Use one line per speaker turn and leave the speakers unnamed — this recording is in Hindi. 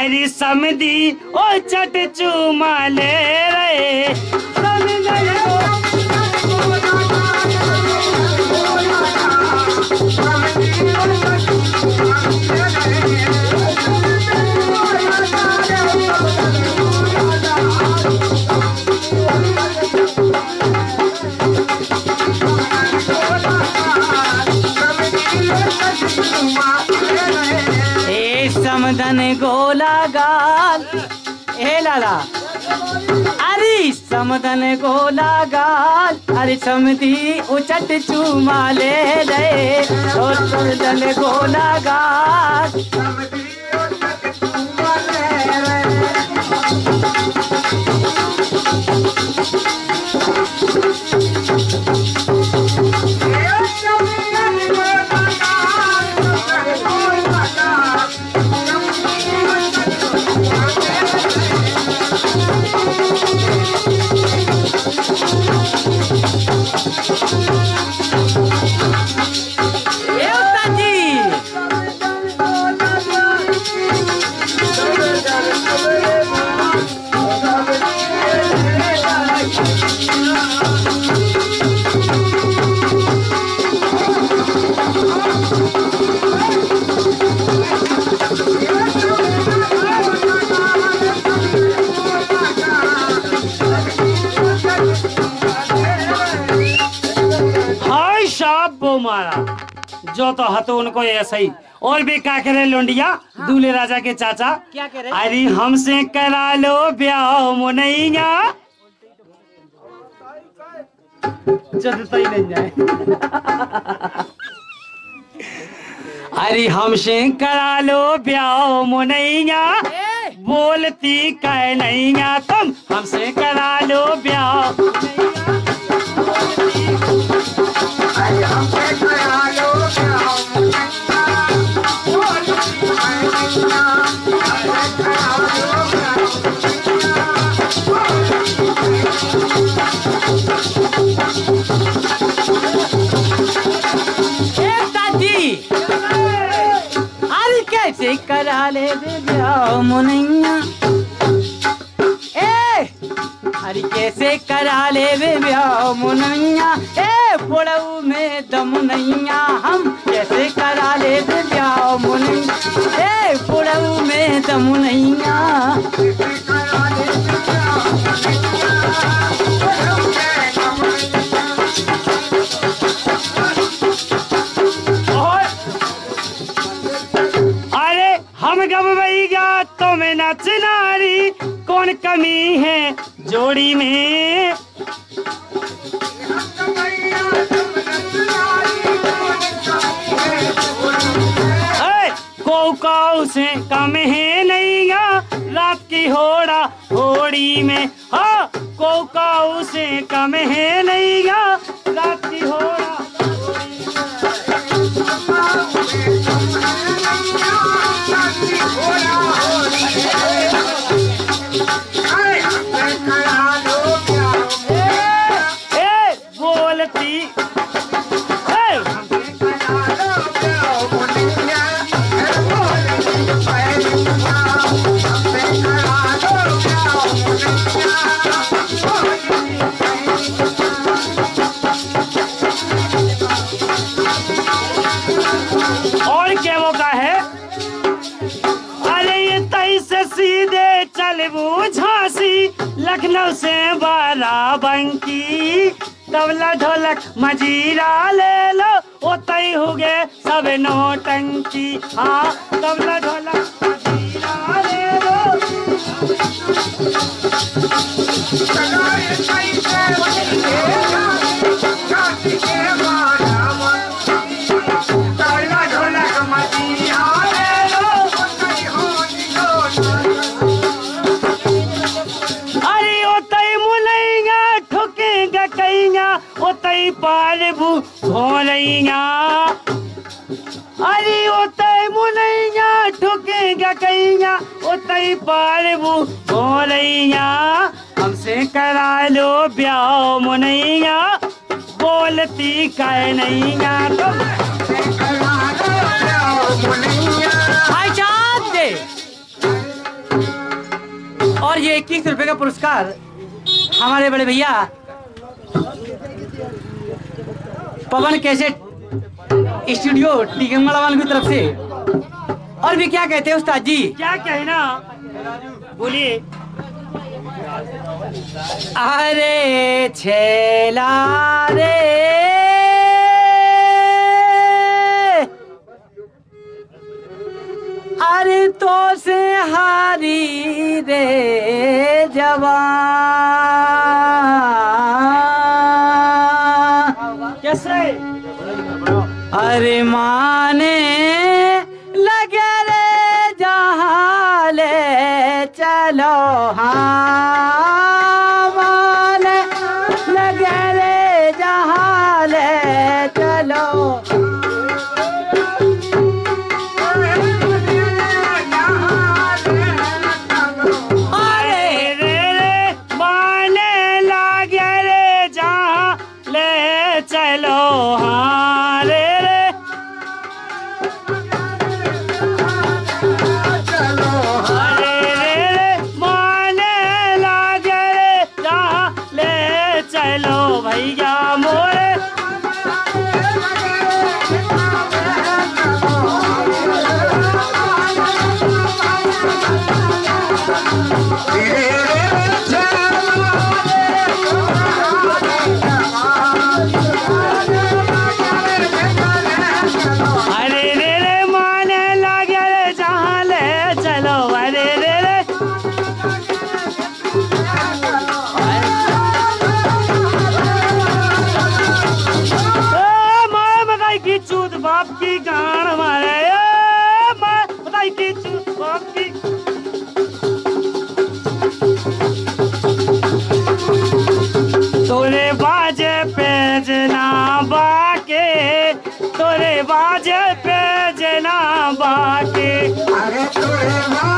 अरे समधी ओ चट चूमा ले रे समधी समधन गोला गाल ए लाला अरे समधन गोला गाल अरे समधी उचट चूमा ले रे ओ समधन गोला गाल जो तो हतो उनको ऐसा ही और भी क्या करे लोंडिया दूल्हे राजा के चाचा क्या करे अरे हमसे करा लो ब्याह मुनैया चलता ही नहीं जाए अरे हमसे करा लो ब्याह मुनैया बोलती कह नैया तुम हमसे करा लो ब्याह कैसे करा ले ब्याह मुनैया अरे कैसे करा ले ब्याह मुनैया पुड़ऊ में दम नैया हम कैसे करा ले ब्याह मुनैया पुड़ऊ में दम नैया तो में नचनारी कौन कमी है जोड़ी में कौ से कम है नैया रात की होड़ा होड़ी में हाँ कौ से कम है नैया रात की होड़ा झांसी लखनऊ से बाराबंकी तबला ढोलक मजीरा ले लो ओ तय हो गए सब नौटंकी हाँ तबला ढोलक मजीरा ले लो पालबू भोलैया अरे ओतई मुनैया ठुकेगा कैया ओतई पालबू भोलैया हमसे करा लो ब्याह मुनैया बोलती कह नैया 21 रुपए का पुरस्कार हमारे बड़े भैया पवन कैसेट स्टूडियो टीकमगढ़ की तरफ से। और भी क्या कहते हैं उस्ताद जी?
क्या कहना, बोलिए।
अरे छेला रे अरे तो से हारी रे जवान।
कैसे?
अरे माने लगे रे जहाँ ले चलो, हाँ माने लगे रे जहाँ ले चलो।
बाजे पे जना बाके, अरे तोरे